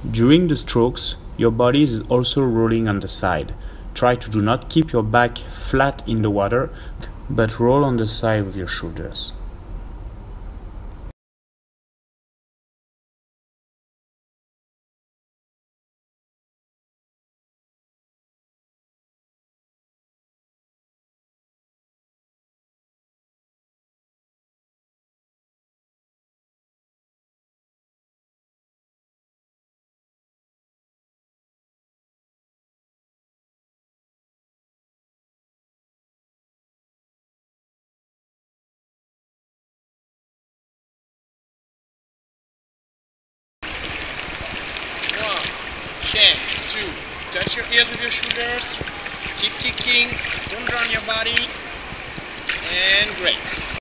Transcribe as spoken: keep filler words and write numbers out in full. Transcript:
During the strokes, your body is also rolling on the side. Try to do not keep your back flat in the water, but roll on the side with your shoulders. Check, two, touch your ears with your shoulders, keep kicking, don't drown your body, and great.